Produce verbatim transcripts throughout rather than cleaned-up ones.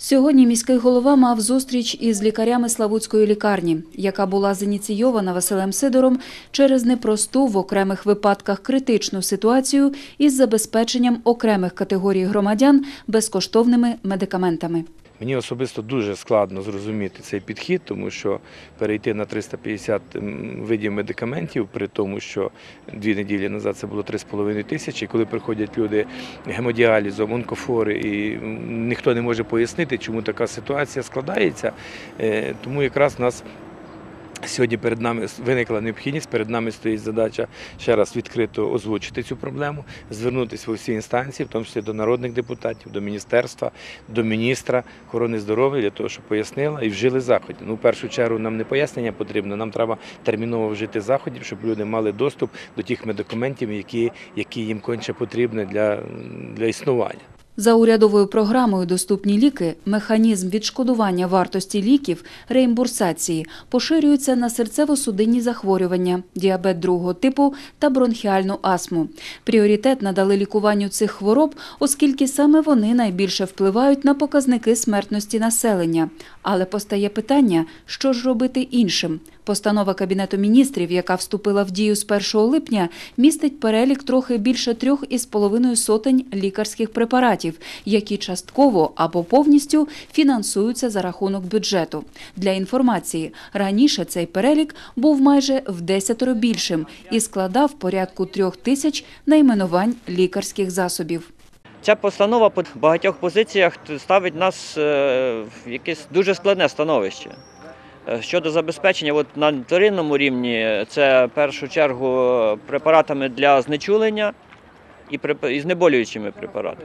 Сьогодні міський голова мав зустріч із лікарями Славутської лікарні, яка була зініційована Василем Сидором через непросту в окремих випадках критичну ситуацію із забезпеченням окремих категорій громадян безкоштовними медикаментами. Мені особисто дуже складно зрозуміти цей підхід, тому що перейти на триста п'ятдесят видів медикаментів, при тому, що дві неділі назад це було три з половиною тисячі, коли приходять люди гемодіалізом, онкофори, і ніхто не може пояснити, чому така ситуація складається, тому якраз нас сьогодні перед нами виникла необхідність, перед нами стоїть задача ще раз відкрито озвучити цю проблему, звернутися в усі інстанції, в тому числі до народних депутатів, до міністерства, до міністра охорони здоров'я, для того, щоб пояснила і вжили заходів. Ну, в першу чергу нам не пояснення потрібно, нам треба терміново вжити заходів, щоб люди мали доступ до тих медикаментів, які, які їм конче потрібні для, для існування. За урядовою програмою «Доступні ліки» механізм відшкодування вартості ліків, реімбурсації поширюється на серцево-судинні захворювання, діабет другого типу та бронхіальну астму. Пріоритет надали лікуванню цих хвороб, оскільки саме вони найбільше впливають на показники смертності населення. Але постає питання, що ж робити іншим? Постанова Кабінету міністрів, яка вступила в дію з першого липня, містить перелік трохи більше трьох із половиною сотень лікарських препаратів, які частково або повністю фінансуються за рахунок бюджету. Для інформації, раніше цей перелік був майже в десятеро більшим і складав порядку трьох тисяч найменувань лікарських засобів. Ця постанова по багатьох позиціях ставить нас в якесь дуже складне становище. Щодо забезпечення, от на вторинному рівні це в першу чергу препаратами для знечулення і, і знеболюючими препаратами.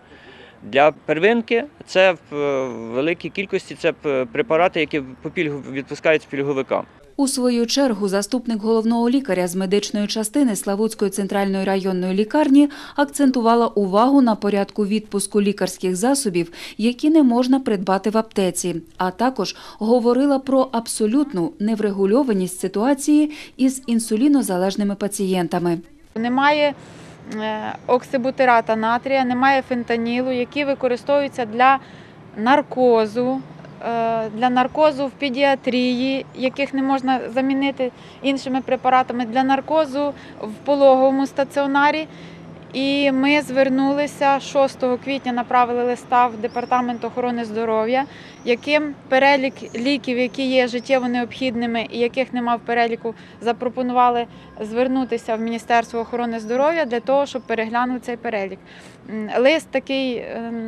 Для первинки це в великій кількості це препарати, які по пільгу відпускають пільговикам. У свою чергу заступник головного лікаря з медичної частини Славутської центральної районної лікарні акцентувала увагу на порядку відпуску лікарських засобів, які не можна придбати в аптеці, а також говорила про абсолютну неврегульованість ситуації із інсулінозалежними пацієнтами. Немає оксибутирата натрія, немає фентанілу, які використовуються для наркозу, для наркозу в педіатрії, яких не можна замінити іншими препаратами, для наркозу в пологовому стаціонарі. І ми звернулися шостого квітня, направили листа в Департамент охорони здоров'я, яким перелік ліків, які є життєво необхідними і яких немає в переліку, запропонували звернутися в Міністерство охорони здоров'я для того, щоб переглянути цей перелік. Лист такий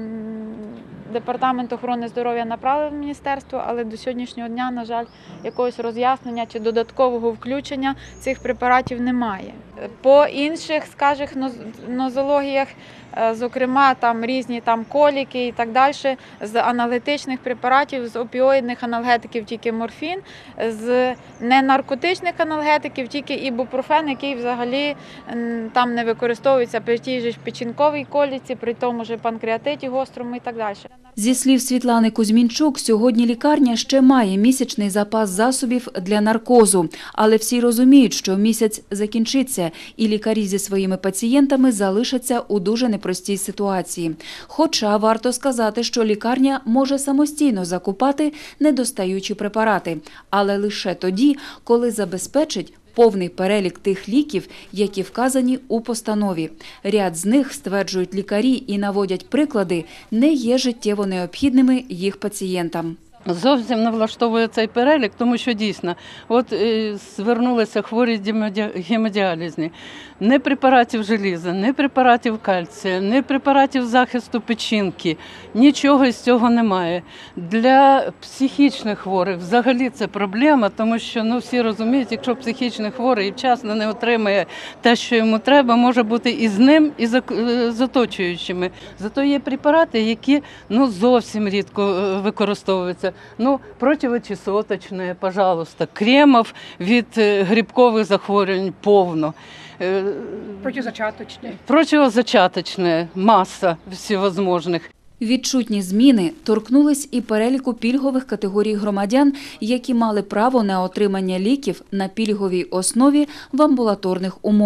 Департамент охорони здоров'я направив в міністерство, але до сьогоднішнього дня, на жаль, якогось роз'яснення чи додаткового включення цих препаратів немає. По інших, скажімо, нозологіях, зокрема, там різні там коліки і так далі, з аналгетичних препаратів, з опіоїдних аналгетиків тільки морфін, з ненаркотичних аналгетиків тільки ібупрофен, який взагалі там не використовується при тій же печінковій коліці, при тому ж панкреатиті гострому і так далі. Зі слів Світлани Кузьмінчук, сьогодні лікарня ще має місячний запас засобів для наркозу, але всі розуміють, що місяць закінчиться і лікарі зі своїми пацієнтами залишаться у дуже непростій ситуації. Хоча варто сказати, що лікарня може самостійно закупати недостаючі препарати, але лише тоді, коли забезпечить повний перелік тих ліків, які вказані у постанові. Ряд з них, стверджують лікарі і наводять приклади, не є життєво необхідними їх пацієнтам. Зовсім не влаштовує цей перелік, тому що дійсно, от е, звернулися хворі гемодіалізні. Ні препаратів желіза, ні препаратів кальція, ні препаратів захисту печінки, нічого з цього немає. Для психічних хворих взагалі це проблема, тому що ну, всі розуміють, якщо психічний хворий вчасно не отримає те, що йому треба, може бути і з ним, і з оточуючими. Зато є препарати, які ну, зовсім рідко використовуються. Ну, противочесоточне, пожалуйста, кремов від грибкових захворювань повно. Протизачаточне. Протизачаточне, маса всевозможних. Відчутні зміни торкнулись і переліку пільгових категорій громадян, які мали право на отримання ліків на пільговій основі в амбулаторних умовах.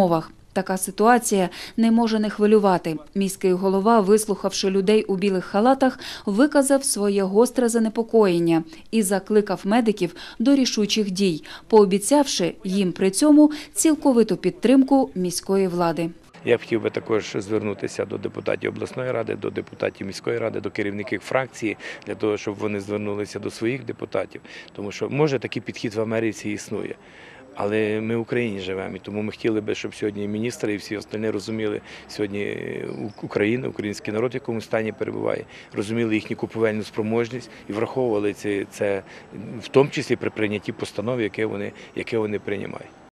Така ситуація не може не хвилювати. Міський голова, вислухавши людей у білих халатах, виказав своє гостре занепокоєння і закликав медиків до рішучих дій, пообіцявши їм при цьому цілковиту підтримку міської влади. Я б хотів би також звернутися до депутатів обласної ради, до депутатів міської ради, до керівників фракції, для того, щоб вони звернулися до своїх депутатів. Тому що, може, такий підхід в Америці існує. Але ми в Україні живемо, і тому ми хотіли би, щоб сьогодні міністри і всі остальні розуміли сьогодні Україну, український народ, в якому стані перебуває, розуміли їхню купівельну спроможність і враховували це, це в тому числі при прийнятті постанов, яке вони, яке вони приймають.